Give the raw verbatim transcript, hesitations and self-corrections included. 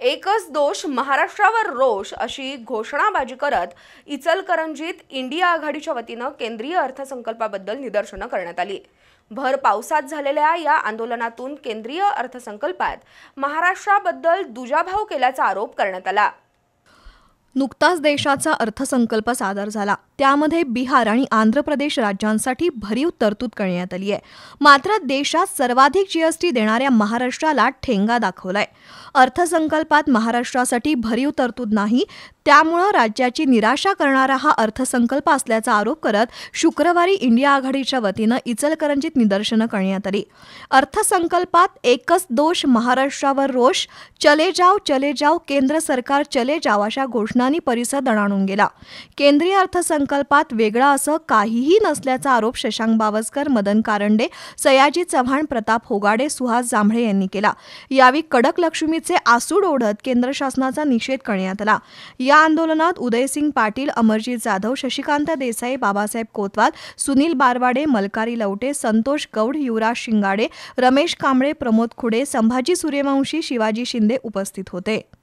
एकच दोष महाराष्ट्रावर रोष अशी घोषणाबाजी करत इचलकरंजीत इंडिया आघाडीच्या वतीनं केंद्रीय अर्थसंकल्पाबद्दल निदर्शनं करण्यात आली। भर पावसात झालेल्या या आंदोलनातून केंद्रीय अर्थसंकल्पात महाराष्ट्राबद्दल दुजाभाव केल्याचा आरोप करण्यात आला। नुकताच देशाचा अर्थसंकल्प सादर झाला, त्यामध्ये बिहार आणि आंध्र प्रदेश राज्यांसाठी भरीव तरतूद करण्यात आली आहे। मात्र देशात सर्वाधिक जीएसटी देणाऱ्या महाराष्ट्राला ठेंगा दाखवलाय। अर्थसंकल्पात महाराष्ट्रासाठी भरीव तरतूद नाही, त्यामुळे राज्याची निराशा करणारा हा अर्थसंकल्प असल्याचा आरोप करत शुक्रवारी इंडिया आघाडीच्या वतीनं इचलकरंजीत निदर्शनं करण्यात आली। अर्थसंकल्पात एकच दोष महाराष्ट्रावर रोष, चले जाओ चले जाओ केंद्र सरकार चले जाओ अशा घोषणांनी परिसर दणाणून गेला। केंद्रीय अर्थसंकल्पात वेगळा असं काहीही नसल्याचा आरोप शशांक बावस्कर, मदन कारंडे, सयाजी चव्हाण, प्रताप होगाडे, सुहास जांभळे यांनी केला। यावेळी कडक लक्ष्मीचे आसूड ओढत केंद्र शासनाचा निषेध करण्यात आला। या आंदोलनात उदयसिंग पाटील, अमरजीत जाधव, शशिकांत देसाई, बाबासाहेब कोतवाल, सुनील बारवाडे, मलकारी लवटे, संतोष गौड, युवराज शिंगाडे, रमेश कांबळे, प्रमोद खुडे, संभाजी सूर्यवंशी, शिवाजी शिंदे उपस्थित होते।